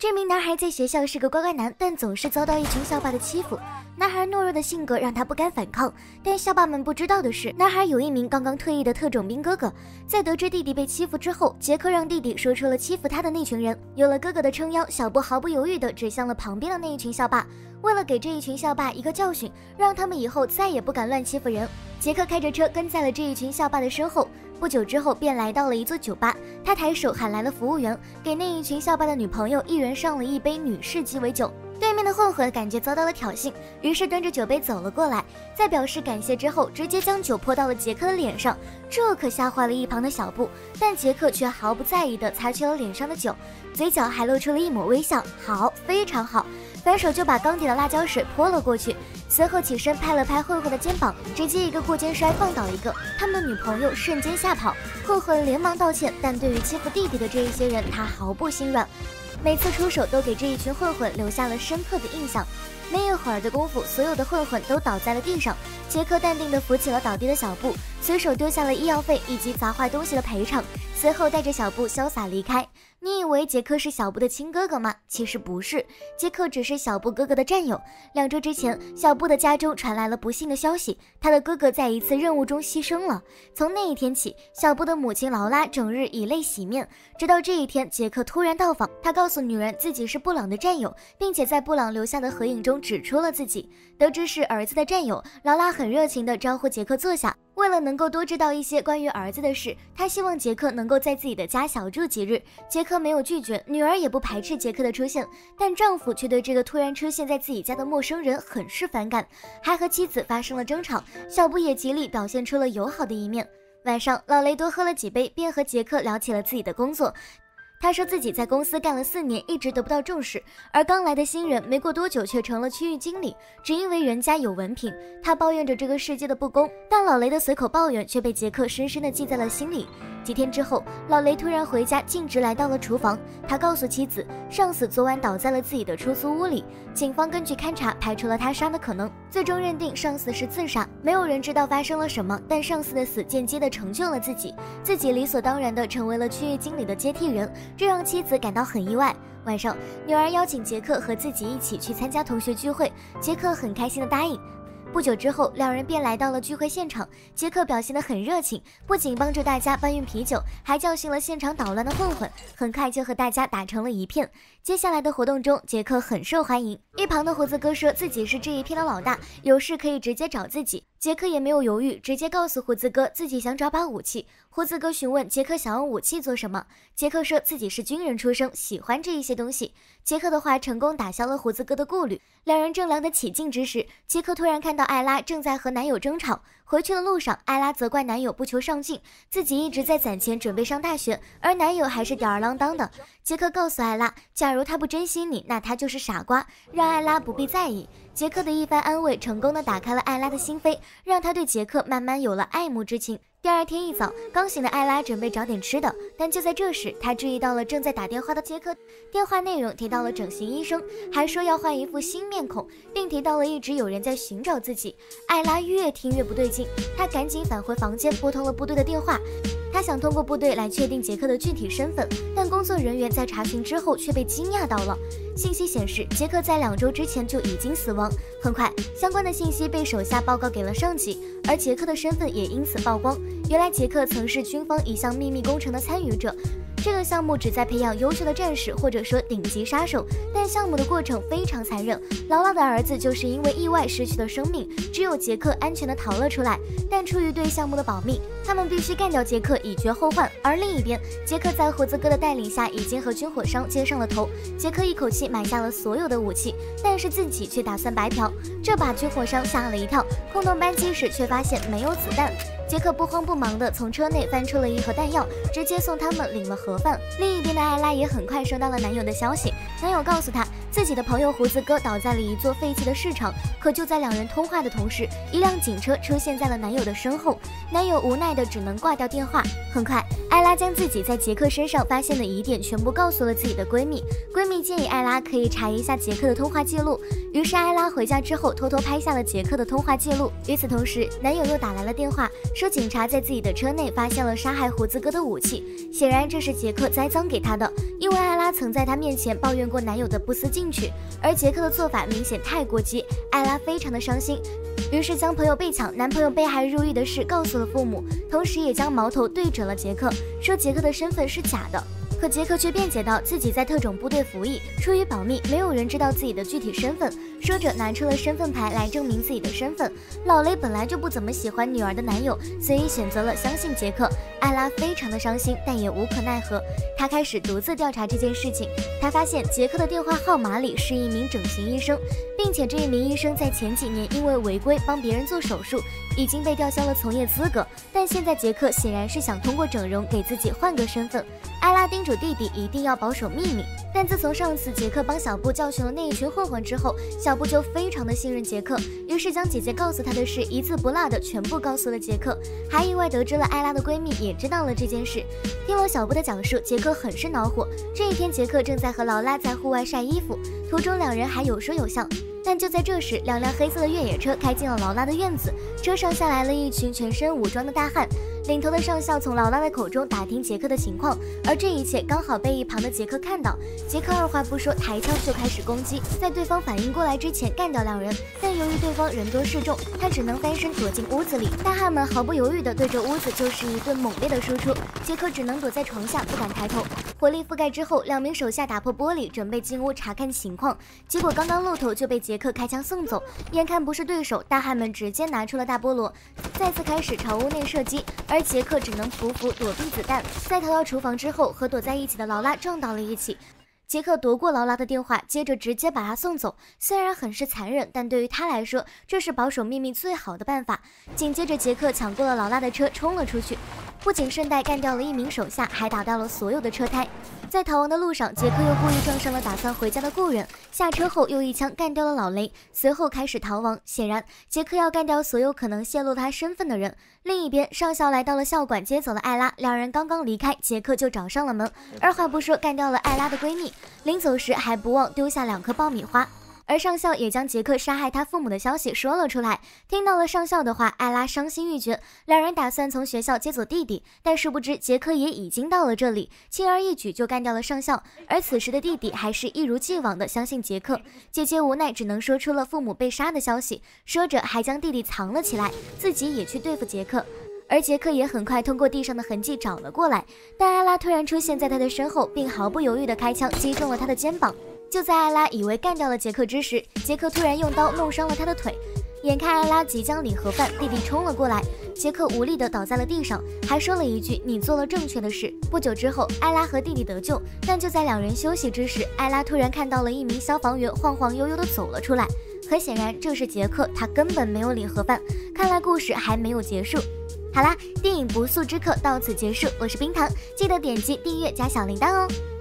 这名男孩在学校是个乖乖男，但总是遭到一群校霸的欺负。男孩懦弱的性格让他不敢反抗，但校霸们不知道的是，男孩有一名刚刚退役的特种兵哥哥。在得知弟弟被欺负之后，杰克让弟弟说出了欺负他的那群人。有了哥哥的撑腰，小布毫不犹豫地指向了旁边的那一群校霸。为了给这一群校霸一个教训，让他们以后再也不敢乱欺负人，杰克开着车跟在了这一群校霸的身后。不久之后，便来到了一座酒吧。他抬手喊来了服务员，给那一群校霸的女朋友一人上了一杯女士鸡尾酒。对面的混混感觉遭到了挑衅，于是端着酒杯走了过来，在表示感谢之后，直接将酒泼到了杰克的脸上，这可吓坏了一旁的小布。但杰克却毫不在意地擦去了脸上的酒，嘴角还露出了一抹微笑。好，非常好。反手就把缸底的辣椒水泼了过去，随后起身拍了拍混混的肩膀，直接一个过肩摔放倒一个，他们的女朋友瞬间吓跑。混混连忙道歉，但对于欺负弟弟的这一些人，他毫不心软，每次出手都给这一群混混留下了深刻的印象。没一会儿的功夫，所有的混混都倒在了地上。杰克淡定地扶起了倒地的小布，随手丢下了医药费以及砸坏东西的赔偿，随后带着小布潇洒离开。你以为杰克是小布的亲哥哥吗？其实不是，杰克只是小布哥哥的战友。2周之前，小布的家中传来了不幸的消息，他的哥哥在一次任务中牺牲了。从那一天起，小布的母亲劳拉整日以泪洗面。直到这一天，杰克突然到访，他告诉女人自己是布朗的战友，并且在布朗留下的合影中指出了自己。得知是儿子的战友，劳拉很热情地招呼杰克坐下。为了能够多知道一些关于儿子的事，她希望杰克能够在自己的家小住几日。杰克没有拒绝，女儿也不排斥杰克的出现，但丈夫却对这个突然出现在自己家的陌生人很是反感，还和妻子发生了争吵。小布也极力表现出了友好的一面。晚上，老雷多喝了几杯，便和杰克聊起了自己的工作。他说自己在公司干了4年，一直得不到重视，而刚来的新人没过多久却成了区域经理，只因为人家有文凭。他抱怨着这个世界的不公，但老雷的随口抱怨却被杰克深深地记在了心里。几天之后，老雷突然回家，径直来到了厨房。他告诉妻子，上司昨晚倒在了自己的出租屋里。警方根据勘查排除了他杀的可能，最终认定上司是自杀。没有人知道发生了什么，但上司的死间接地成就了自己，自己理所当然地成为了区域经理的接替人，这让妻子感到很意外。晚上，女儿邀请杰克和自己一起去参加同学聚会，杰克很开心地答应。不久之后，2人便来到了聚会现场。杰克表现得很热情，不仅帮助大家搬运啤酒，还教训了现场捣乱的混混，很快就和大家打成了一片。接下来的活动中，杰克很受欢迎。一旁的胡子哥说自己是这一片的老大，有事可以直接找自己。杰克也没有犹豫，直接告诉胡子哥自己想找把武器。胡子哥询问杰克想用武器做什么，杰克说自己是军人出身，喜欢这一些东西。杰克的话成功打消了胡子哥的顾虑。2人正聊得起劲之时，杰克突然看到艾拉正在和男友争吵。回去的路上，艾拉责怪男友不求上进，自己一直在攒钱准备上大学，而男友还是吊儿郎当的。杰克告诉艾拉，假如他不珍惜你，那他就是傻瓜，让艾拉不必在意。杰克的一番安慰成功地打开了艾拉的心扉，让她对杰克慢慢有了爱慕之情。第2天一早，刚醒的艾拉准备找点吃的，但就在这时，她注意到了正在打电话的杰克。电话内容提到了整形医生，还说要换一副新面孔，并提到了一直有人在寻找自己。艾拉越听越不对劲，她赶紧返回房间，拨通了部队的电话。他想通过部队来确定杰克的具体身份，但工作人员在查询之后却被惊讶到了。信息显示，杰克在2周之前就已经死亡。很快，相关的信息被手下报告给了上级，而杰克的身份也因此曝光。原来杰克曾是军方一项秘密工程的参与者，这个项目旨在培养优秀的战士，或者说顶级杀手，但项目的过程非常残忍。劳拉的儿子就是因为意外失去了生命，只有杰克安全地逃了出来。但出于对项目的保密，他们必须干掉杰克以绝后患。而另一边，杰克在胡子哥的带领下已经和军火商接上了头。杰克一口气买下了所有的武器，但是自己却打算白嫖，这把军火商吓了一跳。空投扳机时却发现没有子弹。杰克不慌不忙地从车内翻出了一盒弹药，直接送他们领了盒饭。另一边的艾拉也很快收到了男友的消息，男友告诉她自己的朋友胡子哥倒在了一座废弃的市场，可就在两人通话的同时，一辆警车出现在了男友的身后，男友无奈的只能挂掉电话。很快，艾拉将自己在杰克身上发现的疑点全部告诉了自己的闺蜜，闺蜜建议艾拉可以查一下杰克的通话记录，于是艾拉回家之后偷偷拍下了杰克的通话记录。与此同时，男友又打来了电话，说警察在自己的车内发现了杀害胡子哥的武器，显然这是杰克栽赃给他的，因为艾拉曾在他面前抱怨过男友的不思进取，而杰克的做法明显太过激，艾拉非常的伤心，于是将朋友被抢、男朋友被害入狱的事告诉了父母，同时也将矛头对准了杰克，说杰克的身份是假的。可杰克却辩解道自己在特种部队服役，出于保密，没有人知道自己的具体身份，说着拿出了身份牌来证明自己的身份。老雷本来就不怎么喜欢女儿的男友，所以选择了相信杰克。艾拉非常的伤心，但也无可奈何。她开始独自调查这件事情，她发现杰克的电话号码里是一名整形医生，并且这一名医生在前几年因为违规帮别人做手术，已经被吊销了从业资格。但现在杰克显然是想通过整容给自己换个身份。艾拉叮嘱弟弟一定要保守秘密，但自从上次杰克帮小布教训了那一群混混之后，小布就非常的信任杰克，于是将姐姐告诉他的事一字不落的全部告诉了杰克，还意外得知了艾拉的闺蜜也知道了这件事。听了小布的讲述，杰克很是恼火。这一天，杰克正在和劳拉在户外晒衣服，途中两人还有说有笑。但就在这时，两辆黑色的越野车开进了劳拉的院子，车上下来了一群全身武装的大汉。领头的上校从劳拉的口中打听杰克的情况，而这一切刚好被一旁的杰克看到。杰克二话不说，抬枪就开始攻击，在对方反应过来之前干掉两人。但由于对方人多势众，他只能翻身躲进屋子里。大汉们毫不犹豫地对着屋子就是一顿猛烈的输出，杰克只能躲在床下不敢抬头。火力覆盖之后，两名手下打破玻璃准备进屋查看情况，结果刚刚露头就被杰克开枪送走。眼看不是对手，大汉们直接拿出了大菠萝，再次开始朝屋内射击，而杰克只能匍匐躲避子弹。在逃到厨房之后，和躲在一起的劳拉撞到了一起。杰克夺过劳拉的电话，接着直接把她送走。虽然很是残忍，但对于他来说，这是保守秘密最好的办法。紧接着，杰克抢过了劳拉的车，冲了出去，不仅顺带干掉了一名手下，还打掉了所有的车胎。在逃亡的路上，杰克又故意撞上了打算回家的故人，下车后又一枪干掉了老雷，随后开始逃亡。显然，杰克要干掉所有可能泄露他身份的人。另一边，上校来到了校馆，接走了艾拉。两人刚刚离开，杰克就找上了门，二话不说干掉了艾拉的闺蜜。临走时还不忘丢下2颗爆米花。而上校也将杰克杀害他父母的消息说了出来。听到了上校的话，艾拉伤心欲绝，两人打算从学校接走弟弟，但殊不知杰克也已经到了这里，轻而易举就干掉了上校。而此时的弟弟还是一如既往的相信杰克，姐姐无奈只能说出了父母被杀的消息，说着还将弟弟藏了起来，自己也去对付杰克。而杰克也很快通过地上的痕迹找了过来，但艾拉突然出现在他的身后，并毫不犹豫地开枪击中了他的肩膀。就在艾拉以为干掉了杰克之时，杰克突然用刀弄伤了他的腿。眼看艾拉即将领盒饭，弟弟冲了过来，杰克无力地倒在了地上，还说了一句你做了正确的事。不久之后，艾拉和弟弟得救，但就在两人休息之时，艾拉突然看到了一名消防员晃晃悠悠地走了出来，很显然这是杰克，他根本没有领盒饭。看来故事还没有结束。好啦，电影不速之客到此结束，我是冰糖，记得点击订阅加小铃铛哦。